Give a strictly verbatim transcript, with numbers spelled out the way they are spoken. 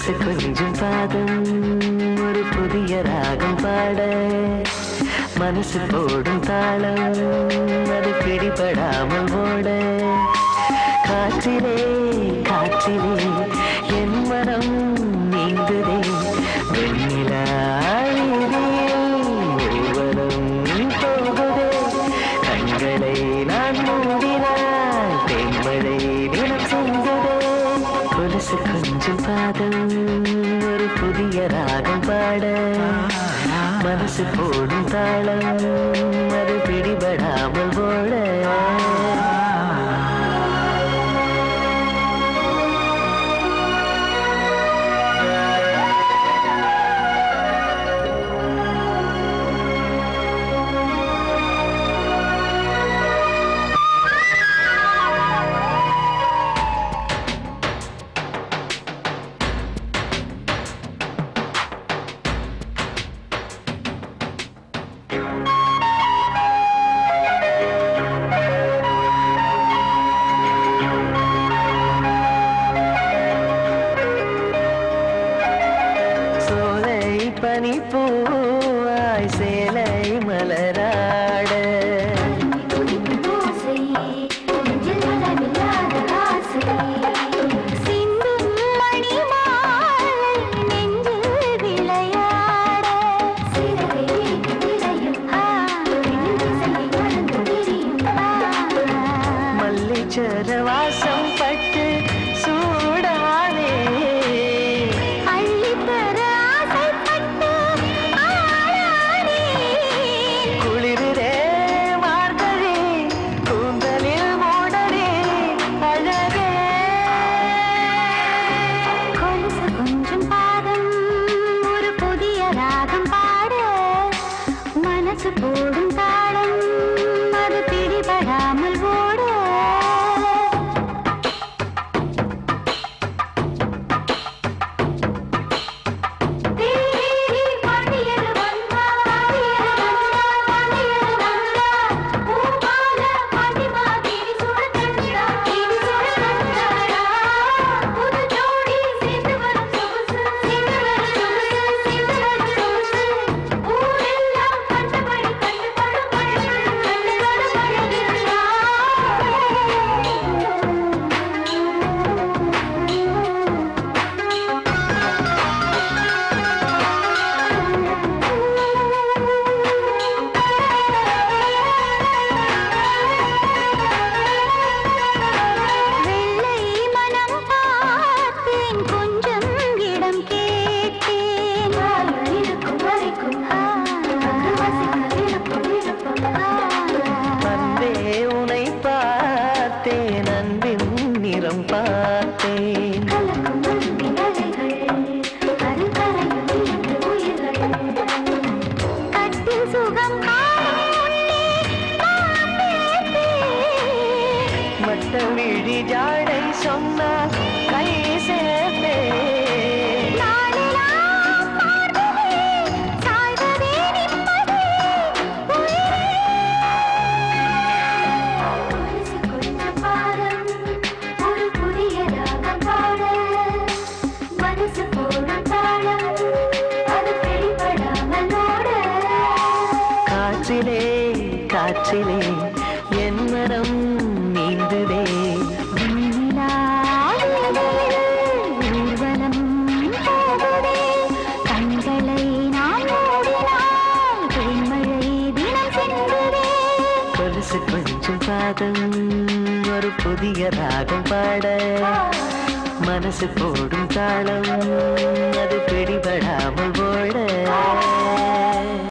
கொலுசு கொஞ்சம் பாதம் ஒரு புதிய ராகம் பாட மனசு போடும் தாளம் அது பிடிபடாமல் ஓட காற்றிலே காற்றிலே என் மனம் நீங்குதே வெண்ணிலா ஊர்வலம் போகுதே கண்களை நான் மூடினால் தென்மழை தினம் செங்குதே கொலுசு கொஞ்சம் பாதம் ஒரு புதிய ராகம் பாட மனசு போடும் தாளம் அது பிடிபடாமல் ஓட பனி பூவாய் சேலை மலராட சிந்தும் மணி மாலை நெஞ்சில் விளையாட மல்லிச்சர வாசம் பட்டு சூடானே போடும் தாளம் அது பிடிபடாமல் ஓட பார்த்தேன் கட்டில் சுகம் மட்ட விழி ஜாடை சொன்னால் கை சேர்த்தே காற்றிலே காற்றிலே என் மனம் நீந்துதே ஊர்வலம் போகுதே கண்களை நான் மூடினால் தேன்மழை தினம் செங்குதே கொலுசு கொஞ்சம் பாதம் ஒரு புதிய ராகம் பாட மனசு போடும் தாளம் அது பிடிபடாமல் ஓட